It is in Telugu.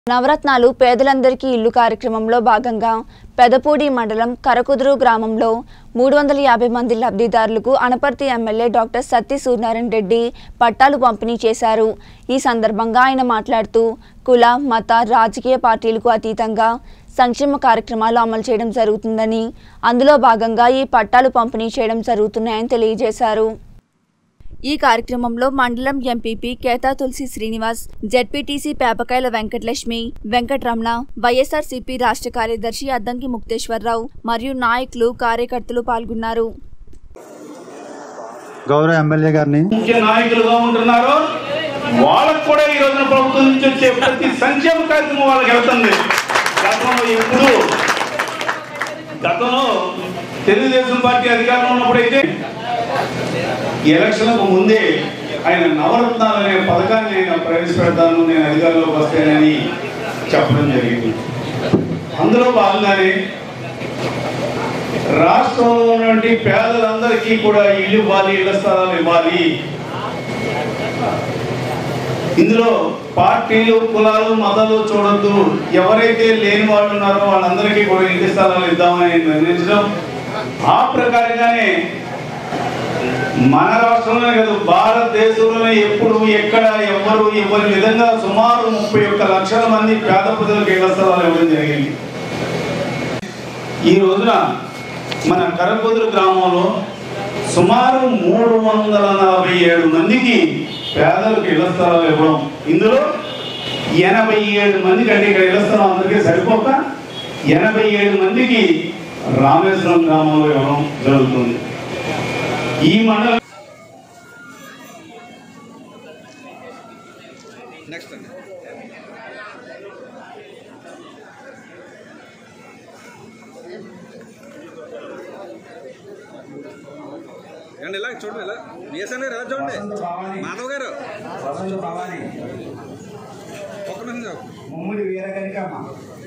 నవరత్నాలు పేదలందరికీ ఇల్లు కార్యక్రమంలో భాగంగా పెదపూడి మండలం కరకుదురు గ్రామంలో 350 మంది లబ్ధిదారులకు అనపర్తి ఎమ్మెల్యే డాక్టర్ సత్తి సూర్యనారాయణ రెడ్డి పట్టాలు పంపిణీ చేశారు। ఈ సందర్భంగా ఆయన మాట్లాడుతూ కుల మత రాజకీయ పార్టీలకు అతీతంగా సంక్షేమ కార్యక్రమాలు అమలు చేయడం జరుగుతుందని అందులో భాగంగా ఈ పట్టాలు పంపిణీ చేయడం జరుగుతున్నాయని తెలియజేశారు। ఈ కార్యక్రమంలో మండలం MPP Ketha Tulasi Srinivas, ZPTC Pepakayala Venkatalakshmi, Venkataramana, YSRCP రాష్ట్ర కార్యదర్శి అద్దంకి ముక్తేశ్వరరావు మరియు నాయకులు కార్యకర్తలు పాల్గొన్నారు। గౌరవ ఎమ్మెల్యే గారిని ముఖ్య నాయకులుగా ఉంటున్నారు వాళ్ళకు కూడా ఈ రోజున ప్రభుత్వం నుంచి వచ్చే ప్రతి సంక్షేమ కార్యక్రమం వాళ్ళకి వెళ్తుంది। గతంలో తెలుగుదేశం పార్టీ అధికారంలో ఉన్నప్పుడైతే ఎలక్షన్లకు ముందే ఆయన నవరత్నాలు అనే పథకాన్ని ఆయన ప్రవేశపెడతాను, నేను అధికారంలోకి వస్తానని చెప్పడం జరిగింది। అందులో భాగంగానే రాష్ట్రంలో ఉన్నటువంటి పేదలందరికీ కూడా ఇల్లు ఇవ్వాలి, ఇళ్ల స్థలాలు ఇవ్వాలి। ఇందులో పార్టీలు కులాలు మతాలు చూడొద్దు, ఎవరైతే లేని వాళ్ళు ఉన్నారో వాళ్ళందరికీ కూడా ఇంటి స్థలాలు ఇద్దామని నిర్ణయించడం, ఆ ప్రకారంగానే మన రాష్ట్రంలోనే కాదు భారతదేశంలోనే ఎప్పుడు ఎక్కడ ఎవరు ఇవ్వని విధంగా సుమారు 31 లక్షల మంది పేద ప్రజలకు ఇళ్ల స్థలాలు ఇవ్వడం జరిగింది। ఈ రోజున మన కరకుదురు గ్రామంలో సుమారు 347 మందికి పేదలకు ఇళ్ల స్థలాలు ఇవ్వడం, ఇందులో 87 మందికి అంటే ఇక్కడ ఇళ్ల స్థలం అందరికీ సరిపోక 87 మందికి రామేశ్వరం గ్రామంలో ఇవ్వడం జరుగుతుంది। ఈ మండలం ఇలా చూడండి, ఇలా బిఎస్ఎన్ గారు ఎలా చూడండి, మాధవ్ గారు ఒక్క నిమిషం, ముమ్మడి వీరకనికమ్మ